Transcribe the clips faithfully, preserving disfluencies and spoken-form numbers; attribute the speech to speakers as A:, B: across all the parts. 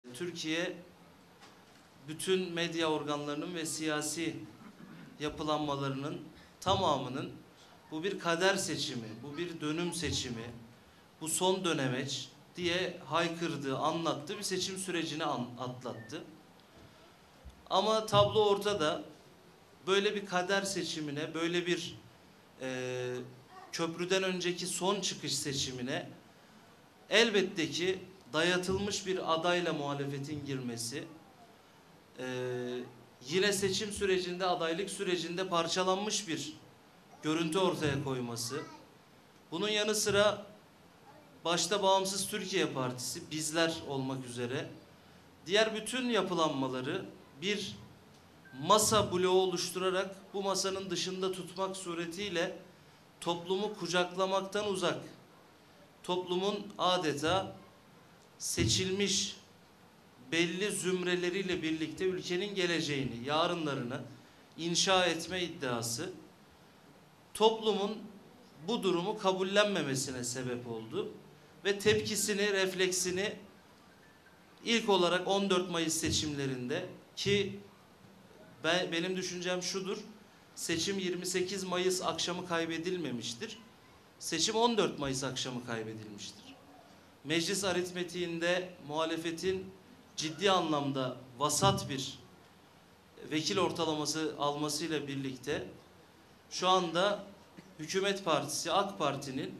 A: Türkiye bütün medya organlarının ve siyasi yapılanmalarının tamamının bu bir kader seçimi, bu bir dönüm seçimi, bu son dönemeç diye haykırdığı, anlattığı bir seçim sürecini atlattı. Ama tablo ortada. Böyle bir kader seçimine, böyle bir e, köprüden önceki son çıkış seçimine elbette ki dayatılmış bir adayla muhalefetin girmesi, e, yine seçim sürecinde, adaylık sürecinde parçalanmış bir görüntü ortaya koyması, bunun yanı sıra başta Bağımsız Türkiye Partisi, bizler olmak üzere diğer bütün yapılanmaları bir masa bloğu oluşturarak bu masanın dışında tutmak suretiyle toplumu kucaklamaktan uzak, toplumun adeta seçilmiş belli zümreleriyle birlikte ülkenin geleceğini, yarınlarını inşa etme iddiası toplumun bu durumu kabullenmemesine sebep oldu ve tepkisini, refleksini ilk olarak on dört Mayıs seçimlerinde, ki ben, benim düşüncem şudur: seçim yirmi sekiz Mayıs akşamı kaybedilmemiştir. Seçim on dört Mayıs akşamı kaybedilmiştir. Meclis aritmetiğinde muhalefetin ciddi anlamda vasat bir vekil ortalaması almasıyla birlikte şu anda hükümet partisi AK Parti'nin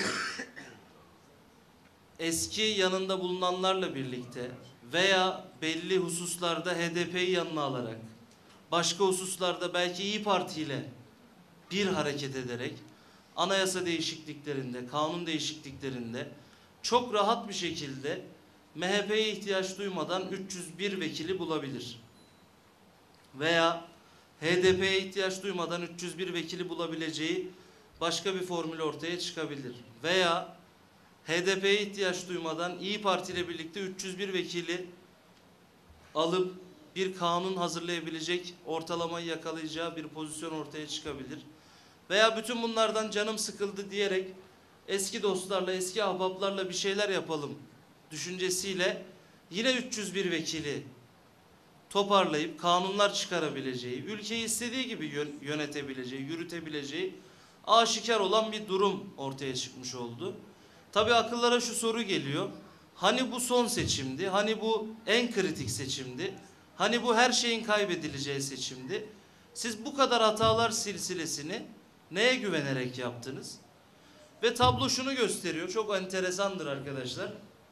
A: eski yanında bulunanlarla birlikte veya belli hususlarda H D P'yi yanına alarak, başka hususlarda belki İyi Parti ile bir hareket ederek anayasa değişikliklerinde, kanun değişikliklerinde çok rahat bir şekilde M H P'ye ihtiyaç duymadan üç yüz bir vekili bulabilir. Veya H D P'ye ihtiyaç duymadan üç yüz bir vekili bulabileceği başka bir formül ortaya çıkabilir. Veya H D P'ye ihtiyaç duymadan İyi Parti ile birlikte üç yüz bir vekili alıp bir kanun hazırlayabilecek, ortalamayı yakalayacağı bir pozisyon ortaya çıkabilir. Veya bütün bunlardan canım sıkıldı diyerek eski dostlarla, eski ahbaplarla bir şeyler yapalım düşüncesiyle yine üç yüz bir vekili toparlayıp kanunlar çıkarabileceği, ülkeyi istediği gibi yönetebileceği, yürütebileceği aşikar olan bir durum ortaya çıkmış oldu. Tabii akıllara şu soru geliyor: hani bu son seçimdi, hani bu en kritik seçimdi, hani bu her şeyin kaybedileceği seçimdi. Siz bu kadar hatalar silsilesini neye güvenerek yaptınız? Ve tablo şunu gösteriyor, çok enteresandır arkadaşlar.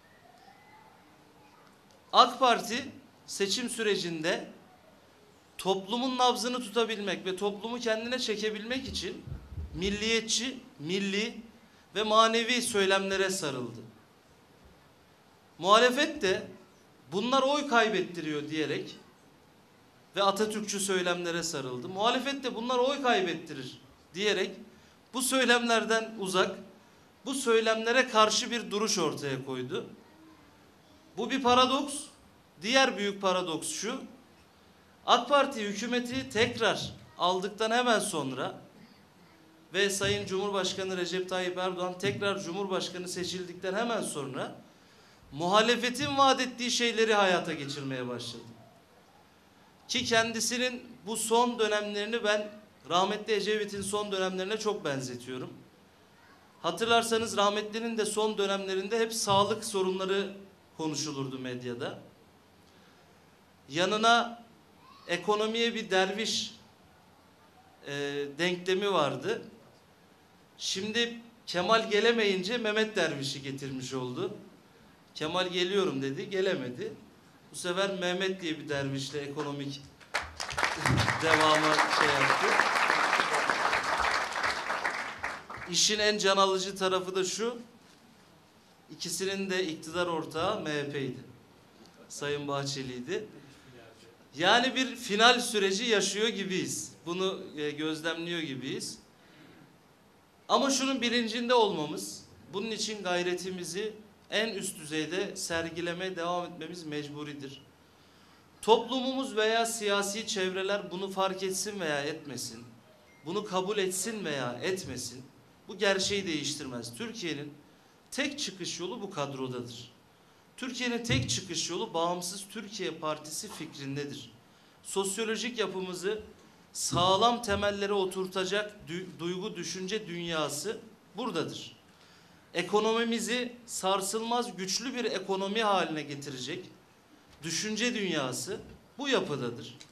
A: AK Parti seçim sürecinde toplumun nabzını tutabilmek ve toplumu kendine çekebilmek için milliyetçi, milli ve manevi söylemlere sarıldı. Muhalefet de bunlar oy kaybettiriyor diyerek ve Atatürkçü söylemlere sarıldı. Muhalefet de bunlar oy kaybettirir diyerek bu söylemlerden uzak, bu söylemlere karşı bir duruş ortaya koydu. Bu bir paradoks. Diğer büyük paradoks şu: AK Parti hükümeti tekrar aldıktan hemen sonra ve Sayın Cumhurbaşkanı Recep Tayyip Erdoğan tekrar Cumhurbaşkanı seçildikten hemen sonra muhalefetin vaat ettiği şeyleri hayata geçirmeye başladı. Ki kendisinin bu son dönemlerini ben rahmetli Ecevit'in son dönemlerine çok benzetiyorum. Hatırlarsanız rahmetlinin de son dönemlerinde hep sağlık sorunları konuşulurdu medyada. Yanına ekonomiye bir derviş e, denklemi vardı. Şimdi Kemal gelemeyince Mehmet Derviş'i getirmiş oldu. Kemal geliyorum dedi, gelemedi. Bu sefer Mehmet diye bir dervişle ekonomik devamı şey yaptı. İşin en can alıcı tarafı da şu: ikisinin de iktidar ortağı M H P'ydi. Sayın Bahçeli'ydi. Yani bir final süreci yaşıyor gibiyiz. Bunu e, gözlemliyor gibiyiz. Ama şunun bilincinde olmamız, bunun için gayretimizi en üst düzeyde sergilemeye devam etmemiz mecburidir. Toplumumuz veya siyasi çevreler bunu fark etsin veya etmesin, bunu kabul etsin veya etmesin, bu gerçeği değiştirmez. Türkiye'nin tek çıkış yolu bu kadrodadır. Türkiye'nin tek çıkış yolu Bağımsız Türkiye Partisi fikrindedir. Sosyolojik yapımızı sağlam temellere oturtacak duygu düşünce dünyası buradadır. Ekonomimizi sarsılmaz güçlü bir ekonomi haline getirecek düşünce dünyası bu yapıdadır.